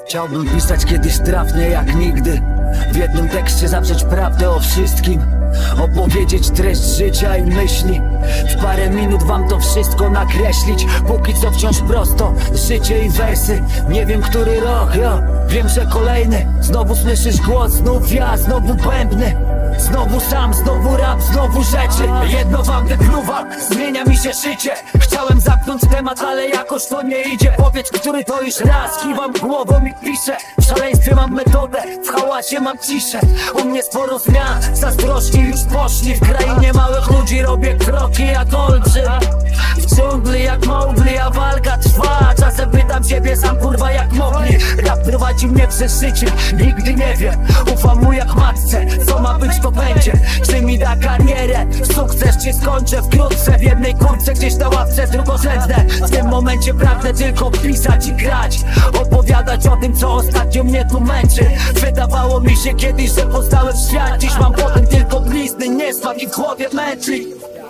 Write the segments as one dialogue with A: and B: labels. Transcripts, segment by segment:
A: Chciałbym pisać kiedyś trafnie jak nigdy, w jednym tekście zawrzeć prawdę o wszystkim, opowiedzieć treść życia i myśli. W parę minut wam to wszystko nakreślić. Póki co wciąż prosto, życie i wersy. Nie wiem który rok, wiem, że kolejny. Znowu słyszysz głos, znów ja, znowu bębny. Znowu sam, znowu rap, znowu rzeczy. Jedno wam wykluwa, zmienia mi się życie. Chciałem zamknąć temat, ale jakoś to nie idzie. Powiedz, który to już raz, kiwam głową i piszę. W szaleństwie mam metodę, w hałasie mam ciszę. U mnie sporo zmian, zazdrośni już poszli. W krainie małych ludzi robię kroki jak olbrzym. W dżungli jak Mowgli, a walka trwa. Czasem pytam siebie sam, kurwa, jak mogli. Rap prowadzi mnie przez życie, nigdy nie wiem. Ufam mu jak matce, co ma być to będzie. Czy mi da karierę, sukces czy skończę wkrótce. W jednej kurce gdzieś na ławce drugorzędne. W tym momencie pragnę tylko pisać i grać, opowiadać o tym, co ostatnio mnie tu męczy. Wydawało mi się kiedyś, że poznałem świat. Dziś mam po tym tylko blizny, niesmak i w głowie mętli.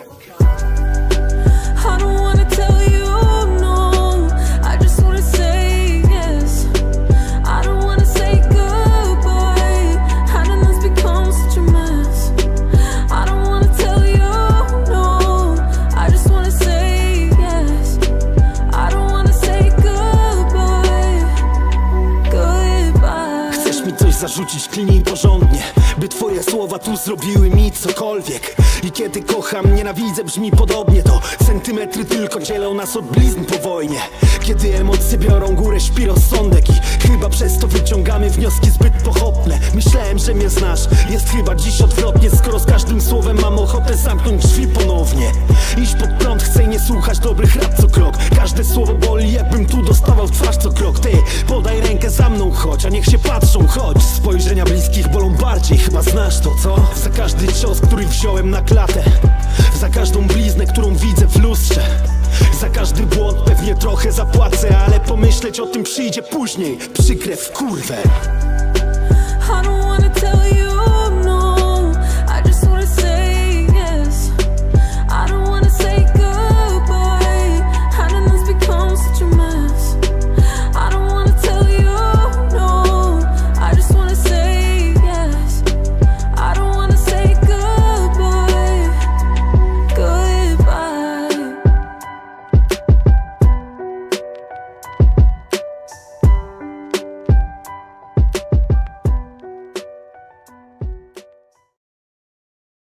B: I don't wanna tell you no, I just wanna say yes. I don't wanna say goodbye, how did this become such a mess? I don't wanna tell you no, I just wanna say yes. I don't wanna say goodbye, goodbye.
C: Chcesz mi coś zarzucić, klinij porządnie, by twoje słowa tu zrobiły mi cokolwiek. I kiedy kocham, nienawidzę, brzmi podobnie. To centymetry tylko dzielą nas od blizn po wojnie. Kiedy emocje biorą górę, śpi rozsądek. I chyba przez to wyciągamy wnioski zbyt pochopne. Myślałem, że mnie znasz, jest chyba dziś odwrotnie. Skoro z każdym słowem mam ochotę zamknąć drzwi ponownie. Iść pod prąd, chcę nie słuchać dobrych rad co krok. Każde słowo boli, jakbym tu dostawał w twarz co krok. Ty, podaj rękę za mną, chodź, a niech się patrzą, chodź. Spojrzenia bliskich bolą bardziej, chyba znasz to, co? Za każdy cios, który wziąłem na klatę, za każdą bliznę, którą widzę w lustrze, za każdy błąd pewnie trochę zapłacę, ale pomyśleć o tym przyjdzie później. Przykre w kurwę.
B: I don't wanna